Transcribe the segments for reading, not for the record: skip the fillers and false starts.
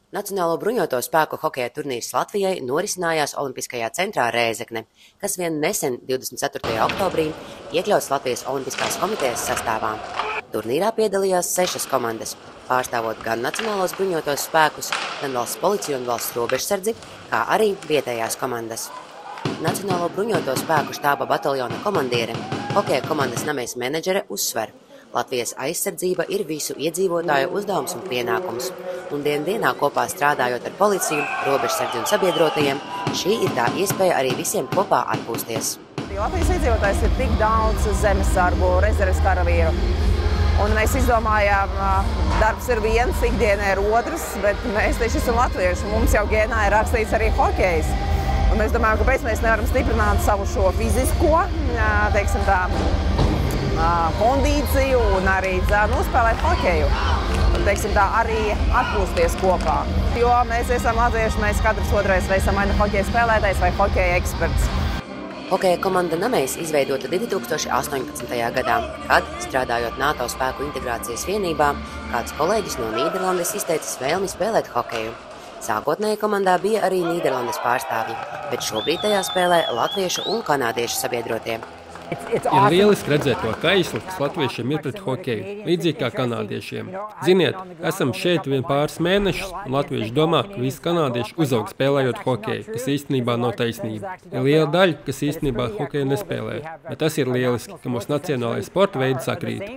Nacionālo bruņoto spēku hokeja turnīrs Latvijai norisinājās Olimpiskajā centrā Rēzekne, kas vien nesen 24. oktobrī iekļauts Latvijas Olimpiskās komitejas sastāvā. Turnīrā piedalījās 6 komandas, pārstāvot gan Nacionālos bruņotos spēkus, gan valsts policiju un valsts robežsardzi, kā arī vietējās komandas. Nacionālo bruņoto spēku štāba bataljona komandiere, hokeja komandas Nameis menedžere uzsver: Latvijas aizsardzība ir visu iedzīvotāju uzdevums un pienākums, un dienā kopā strādājot ar policiju, robežsardzi un sabiedrotajiem, šī ir tā iespēja arī visiem kopā atpūsties. Latvijas iedzīvotājs ir tik daudz zemesargu, rezerves karavīru, un mēs izdomājām, darbs ir viens, ikdiena ir otrs, bet mēs tieši esam latvieši, mums jau gēnā ir rakstīts arī hokejs. Un mēs domājam, kāpēc mēs nevaram stiprināt savu šo fizisko, teiksim tā, kondīciju un arī nospēlēt hokeju. Un, teiksim tā, arī atpūsties kopā. Jo mēs esam latvieši, mēs katrs otrais vai esam vai nu hokeja spēlētājs vai hokeja eksperts. Hokeja komanda Nameis izveidota 2018. gadā, kad, strādājot NATO spēku integrācijas vienībā, kāds kolēģis no Nīderlandes izteicis vēlmi spēlēt hokeju. Sākotnēji komandā bija arī Nīderlandes pārstāvji, bet šobrīd tajā spēlē latviešu un kanādiešu sabiedrotie. Ir lieliski redzēt to kaisli, kas latviešiem ir pret hokeju, līdzīgi kā kanādiešiem. Ziniet, esam šeit vien pāris mēnešus, un latvieši domā, ka visi kanādieši uzaug spēlējot hokeju, kas īstenībā nav taisnība. Ir liela daļa, kas īstenībā hokeju nespēlē, bet tas ir lieliski, ka mūsu nacionālajie sporta veidi sakrīt.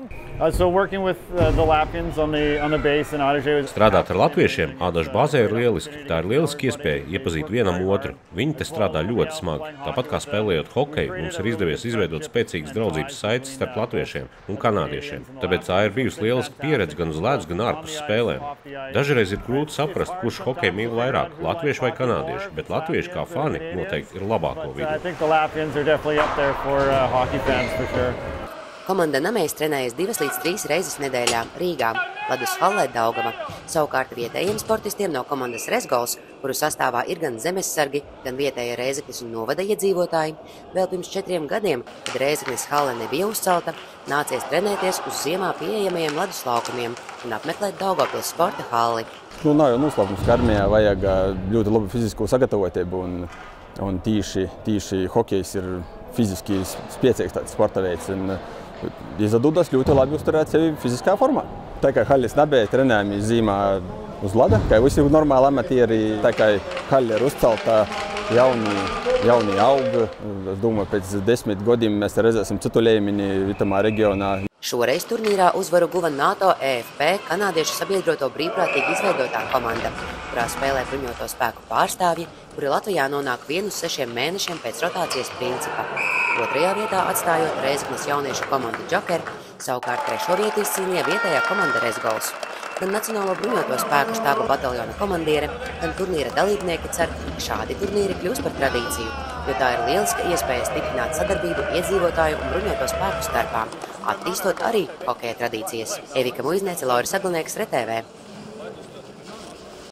Strādāt ar latviešiem Ādažu bāzē ir lieliski. Tā ir lieliski iespēja iepazīt vienam otru. Viņi te strādā ļoti smagi. Tāpat kā spēlējot hokeju, mums ir izdevies izveidot spēcīgas draudzības saites starp latviešiem un kanādiešiem. Tāpēc tā ir bijusi lieliska pieredze gan uz ledus, gan ārpus spēlēm. Dažreiz ir grūti saprast, kurš hokeju mīl vairāk, latvieši vai kanādieši, bet latvieši kā fani noteikti ir labāko vidū. Komanda Nameis trenējas 2 līdz 3 reizes nedēļā Rīgā, ledus hallē Daugava. Savukārt vietējiem sportistiem no komandas Rezgols, kuru sastāvā ir gan zemessargi, gan vietēja Rēzeknes un novada iedzīvotāji, vēl pirms 4 gadiem, kad Rēzeknes halle nebija uzcelta, nācies trenēties uz ziemā pieejamajiem ledus laukumiem un apmeklēt Daugavpils sporta halli. Nav jau noslēpums, ka armijā vajag ļoti labu fizisko sagatavotību, un tīši hokejs ir fiziski spēcīgs tāds sporta veids. Izdodas ļoti labi uzturēt sevi fiziskā formā. Tā kā halles nebija trenējami zīmā uz lada, kā visi normāli amatieri, tā kā halle ir uzcelta, jauni aug. Es domāju, pēc 10 gadiem mēs redzēsim citu līmeni vitamā reģionā. Šoreiz turnīrā uzvaru guva NATO EFP kanādiešu sabiedroto brīvprātīgi izveidotā komanda, kurā spēlē bruņoto spēku pārstāvji, kuri Latvijā nonāk 1–6 mēnešiem pēc rotācijas principa. 2. vietā atstājot Rēzeknes jauniešu komandu Džokeri, savukārt 3. vietu izcīnīja vietējā komanda Rezgols. Gan Nacionālo bruņoto spēku štāba bataljona komandiere, gan turnīra dalībnieki cer, ka šādi turnīri kļūs par tradīciju, jo tā ir lieliska iespēja stiprināt sadarbību iedzīvotāju un bruņoto spēku starpā, attīstot arī hokeja tradīcijas. Evika Muizniece, Laura Saglinieks, RTV.